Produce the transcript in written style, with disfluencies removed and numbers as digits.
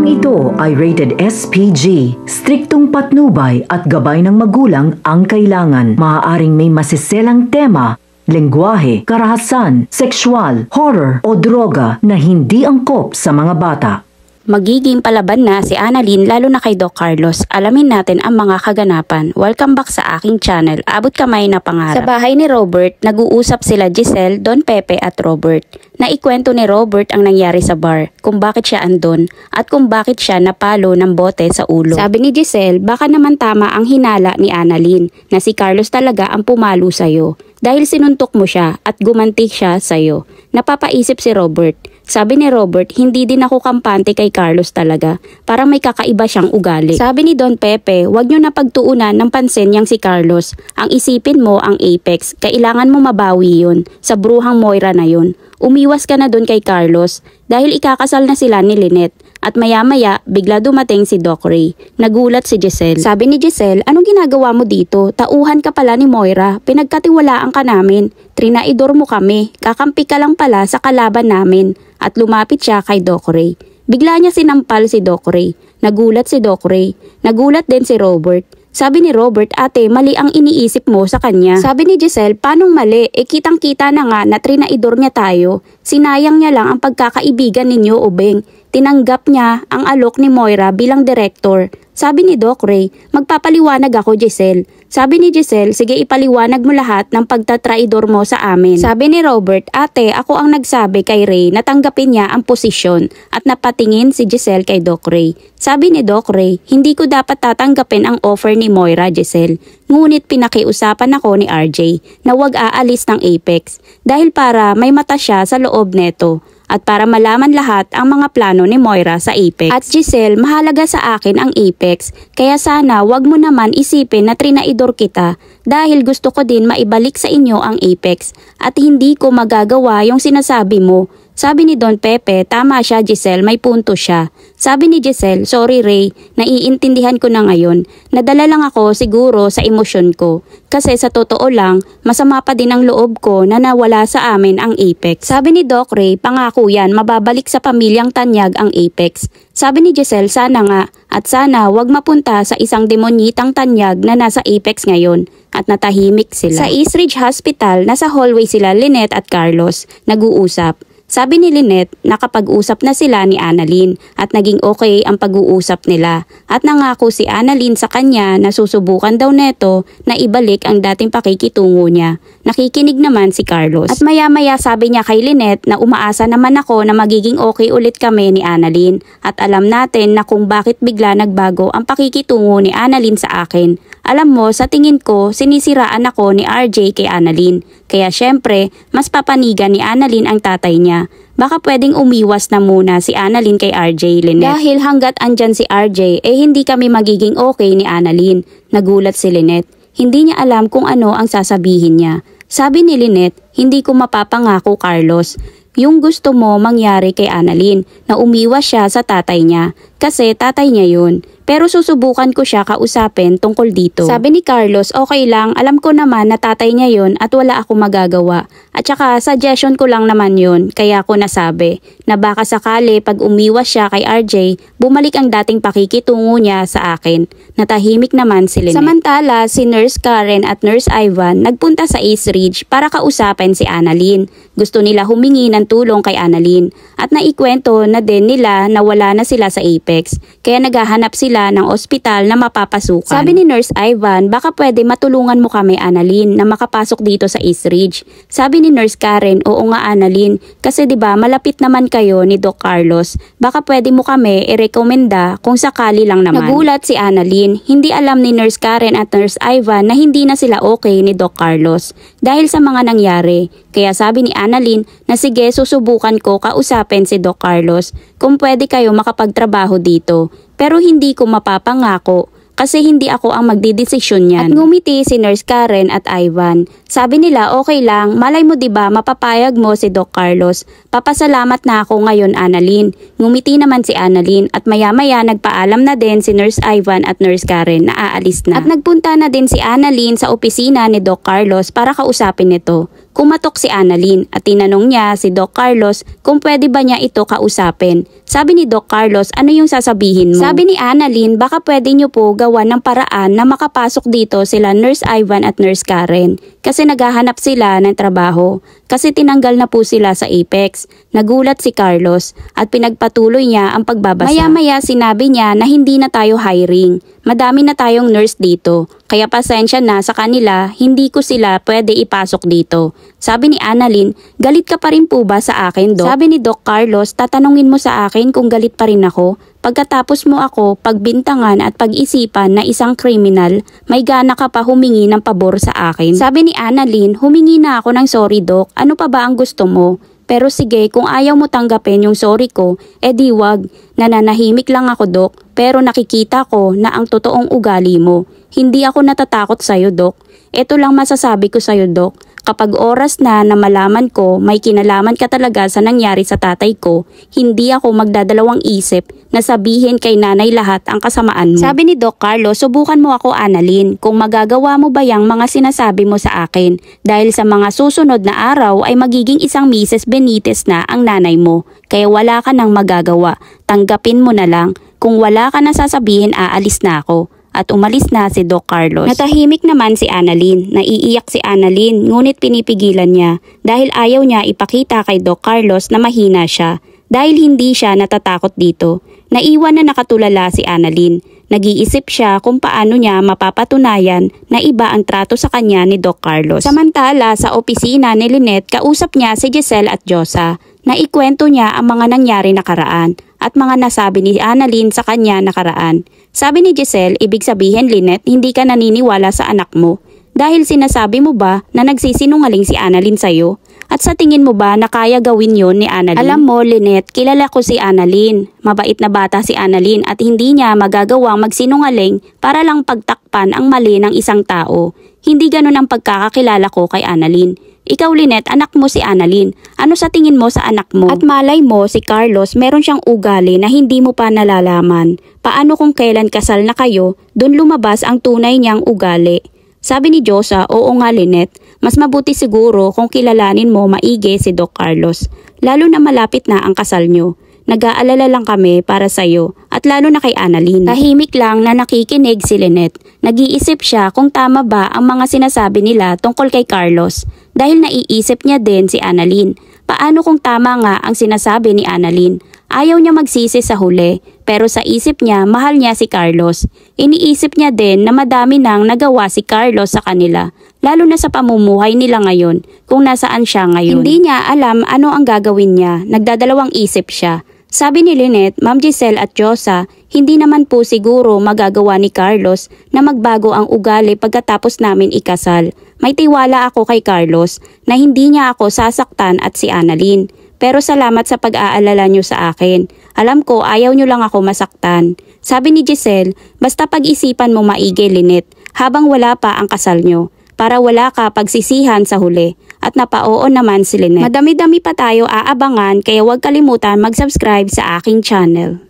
Programang ito ay rated SPG. Striktong patnubay at gabay ng magulang ang kailangan. Maaaring may masiselang tema, lengguwahe, karahasan, sexual, horror o droga na hindi angkop sa mga bata. Magiging palaban na si Annalyn lalo na kay Doc Carlos. Alamin natin ang mga kaganapan. Welcome back sa aking channel, Abot Kamay na Pangarap. Sa bahay ni Robert, nag-uusap sila Giselle, Don Pepe at Robert. Naikwento ni Robert ang nangyari sa bar, kung bakit siya andon at kung bakit siya napalo ng bote sa ulo. Sabi ni Giselle, baka naman tama ang hinala ni Annalyn na si Carlos talaga ang pumalo sa'yo dahil sinuntok mo siya at gumanti siya sa'yo. Napapaisip si Robert. Sabi ni Robert, hindi din ako kampante kay Carlos talaga. Para may kakaiba siyang ugali. Sabi ni Don Pepe, wag nyo na pagtuunan ng pansin yang si Carlos. Ang isipin mo ang Apex. Kailangan mo mabawi yun. Sa bruhang Moira na yun. Umiwas ka na dun kay Carlos dahil ikakasal na sila ni Lynette. At maya-maya, bigla dumating si Doc Ray. Nagulat si Giselle. Sabi ni Giselle, anong ginagawa mo dito? Tauhan ka pala ni Moira. Pinagkatiwalaan ka namin. Trinaidor mo kami. Kakampi ka lang pala sa kalaban namin. At lumapit siya kay Doc Ray. Bigla niya sinampal si Doc Ray. Nagulat si Doc Ray. Nagulat din si Robert. Sabi ni Robert, ate, mali ang iniisip mo sa kanya. Sabi ni Giselle, panong mali? Kitang-kita na nga na trinaidor niya tayo. Sinayang niya lang ang pagkakaibigan ninyo, Ubeng. Tinanggap niya ang alok ni Moira bilang director. Sabi ni Doc Ray, magpapaliwanag ako, Giselle. Sabi ni Giselle, sige ipaliwanag mo lahat ng pagtatraidor mo sa amin. Sabi ni Robert, ate, ako ang nagsabi kay Ray na tanggapin niya ang posisyon at napatingin si Giselle kay Doc Ray. Sabi ni Doc Ray, hindi ko dapat tatanggapin ang offer ni Moira, Giselle. Ngunit pinakiusapan ako ni RJ na wag aalis ng Apex dahil para may mata siya sa loob neto. At para malaman lahat ang mga plano ni Moira sa Apex. At Giselle, mahalaga sa akin ang Apex, kaya sana wag mo naman isipin na trinaidor kita dahil gusto ko din maibalik sa inyo ang Apex at hindi ko magagawa yung sinasabi mo. Sabi ni Don Pepe, tama siya Giselle, may punto siya. Sabi ni Giselle, sorry Ray, naiintindihan ko na ngayon. Nadala lang ako siguro sa emosyon ko. Kasi sa totoo lang, masama pa din ang loob ko na nawala sa amin ang Apex. Sabi ni Doc Ray, pangako yan, mababalik sa pamilyang Tanyag ang Apex. Sabi ni Giselle, sana nga, at sana wag mapunta sa isang demonyitang Tanyag na nasa Apex ngayon. At natahimik sila. Sa East Ridge Hospital, nasa hallway sila Lynette at Carlos, nag-uusap. Sabi ni Lynette, nakapag-usap na sila ni Annalyn at naging okay ang pag-uusap nila. At nangako si Annalyn sa kanya na susubukan daw neto na ibalik ang dating pakikitungo niya. Nakikinig naman si Carlos. At maya-maya sabi niya kay Lynette na umaasa naman ako na magiging okay ulit kami ni Annalyn. At alam natin na kung bakit bigla nagbago ang pakikitungo ni Annalyn sa akin. Alam mo, sa tingin ko, sinisiraan ako ni RJ kay Annalyn. Kaya syempre, mas papanigan ni Annalyn ang tatay niya. Baka pwedeng umiwas na muna si Annalyn kay RJ, Lynette. Dahil hanggat andyan si RJ, hindi kami magiging okay ni Annalyn. Nagulat si Lynette. Hindi niya alam kung ano ang sasabihin niya. Sabi ni Lynette, hindi ko mapapangako Carlos. Yung gusto mo mangyari kay Annalyn na umiwas siya sa tatay niya. Kasi tatay niya yun. Pero susubukan ko siya kausapin tungkol dito. Sabi ni Carlos, okay lang, alam ko naman na tatay niya yun at wala ako magagawa. At saka suggestion ko lang naman yun, kaya ako nasabi na baka sakali pag umiwas siya kay RJ, bumalik ang dating pakikitungo niya sa akin. Natahimik naman si Lynette. Samantala, si Nurse Karen at Nurse Ivan nagpunta sa East Ridge para kausapin si Annalyn. Gusto nila humingi ng tulong kay Annalyn at naikwento na din nila na wala na sila sa Apex. Kaya naghahanap sila ng ospital na mapapasukan. Sabi ni Nurse Ivan, baka pwede matulungan mo kami Annalyn na makapasok dito sa East Ridge. Sabi ni Nurse Karen, oo nga Annalyn, kasi 'di ba malapit naman kayo ni Doc Carlos. Baka pwede mo kami irekomenda kung sakali lang naman. Nagulat si Annalyn, hindi alam ni Nurse Karen at Nurse Ivan na hindi na sila okay ni Doc Carlos dahil sa mga nangyari. Kaya sabi ni Annalyn na sige susubukan ko kausapin si Doc Carlos kung pwede kayo makapagtrabaho dito. Pero hindi ko mapapangako. kasi hindi ako ang magdidesisyon niyan. At ngumiti si Nurse Karen at Ivan. Sabi nila okay lang, malay mo diba mapapayag mo si Doc Carlos. Papasalamat na ako ngayon Annalyn. Ngumiti naman si Annalyn at maya-maya nagpaalam na din si Nurse Ivan at Nurse Karen na aalis na. At nagpunta na din si Annalyn sa opisina ni Doc Carlos para kausapin ito. Kumatok si Annalyn at tinanong niya si Doc Carlos kung pwede ba niya ito kausapin. Sabi ni Doc Carlos, ano yung sasabihin mo? Sabi ni Annalyn, baka pwede niyo po gawan ng paraan na makapasok dito sila Nurse Ivan at Nurse Karen kasi naghahanap sila ng trabaho. Kasi tinanggal na po sila sa Apex. Nagulat si Carlos at pinagpatuloy niya ang pagbabasa. Maya-maya sinabi niya na hindi na tayo hiring. Madami na tayong nurse dito. Kaya pasensya na sa kanila, hindi ko sila pwede ipasok dito. Sabi ni Annalyn, galit ka pa rin po ba sa akin, Doc? Sabi ni Doc Carlos, tatanungin mo sa akin kung galit pa rin ako. Pagkatapos mo ako pagbintangan at pag-isipan na isang kriminal, may gana ka pa humingi ng pabor sa akin. Sabi ni Annalyn, humingi na ako ng sorry, Doc. Ano pa ba ang gusto mo? Pero sige, kung ayaw mo tanggapin yung sorry ko, edi wag. Nananahimik lang ako, Doc. Pero nakikita ko na ang totoong ugali mo. Hindi ako natatakot sa'yo, Doc. Ito lang masasabi ko sa'yo, Doc. Kapag oras na malaman ko may kinalaman ka talaga sa nangyari sa tatay ko, hindi ako magdadalawang isip na sabihin kay nanay lahat ang kasamaan mo. Sabi ni Doc Carlos, subukan mo ako Annalyn kung magagawa mo ba yung mga sinasabi mo sa akin dahil sa mga susunod na araw ay magiging isang Mrs. Benitez na ang nanay mo. Kaya wala ka nang magagawa. Tanggapin mo na lang. Kung wala ka na sasabihin, aalis na ako. At umalis na si Doc Carlos. Natahimik naman si Annalyn. Naiiyak si Annalyn ngunit pinipigilan niya dahil ayaw niya ipakita kay Doc Carlos na mahina siya dahil hindi siya natatakot dito. Naiwan na nakatulala si Annalyn. Nag-iisip siya kung paano niya mapapatunayan na iba ang trato sa kanya ni Doc Carlos. Samantala sa opisina ni Lynette, kausap niya si Giselle at Josa. Naikwento niya ang mga nangyari nakaraan at mga nasabi ni Annalyn sa kanya nakaraan. Sabi ni Giselle, ibig sabihin Lynette, hindi ka naniniwala sa anak mo. Dahil sinasabi mo ba na nagsisinungaling si Annalyn sa'yo? At sa tingin mo ba na kaya gawin yon ni Annalyn? Alam mo Lynette, kilala ko si Annalyn. Mabait na bata si Annalyn at hindi niya magagawang magsinungaling para lang pagtakpan ang mali ng isang tao. Hindi ganun ang pagkakakilala ko kay Annalyn. Ikaw Lynette, anak mo si Annalyn. Ano sa tingin mo sa anak mo? At malay mo si Carlos meron siyang ugali na hindi mo pa nalalaman. Paano kung kailan kasal na kayo, dun lumabas ang tunay niyang ugali? Sabi ni Josa, oo nga Lynette, mas mabuti siguro kung kilalanin mo maigi si Doc Carlos. Lalo na malapit na ang kasal nyo. Nag-aalala lang kami para sa'yo at lalo na kay Annalyn. Tahimik lang na nakikinig si Lynette. Nag-iisip siya kung tama ba ang mga sinasabi nila tungkol kay Carlos dahil naiisip niya din si Annalyn. Paano kung tama nga ang sinasabi ni Annalyn? Ayaw niya magsisi sa huli pero sa isip niya mahal niya si Carlos. Iniisip niya din na madami nang nagawa si Carlos sa kanila. Lalo na sa pamumuhay nila ngayon kung nasaan siya ngayon. Hindi niya alam ano ang gagawin niya. Nagdadalawang isip siya. Sabi ni Lynette, Ma'am Giselle at Josa, hindi naman po siguro magagawa ni Carlos na magbago ang ugali pagkatapos namin ikasal. May tiwala ako kay Carlos na hindi niya ako sasaktan at si Annalyn. Pero salamat sa pag-aalala niyo sa akin. Alam ko ayaw niyo lang ako masaktan. Sabi ni Giselle, basta pag-isipan mo maigi Lynette habang wala pa ang kasal niyo. Para wala ka pagsisihan sa huli. At napao naman si Lynette. Madami-dami pa tayo aabangan kaya huwag kalimutan mag-subscribe sa aking channel.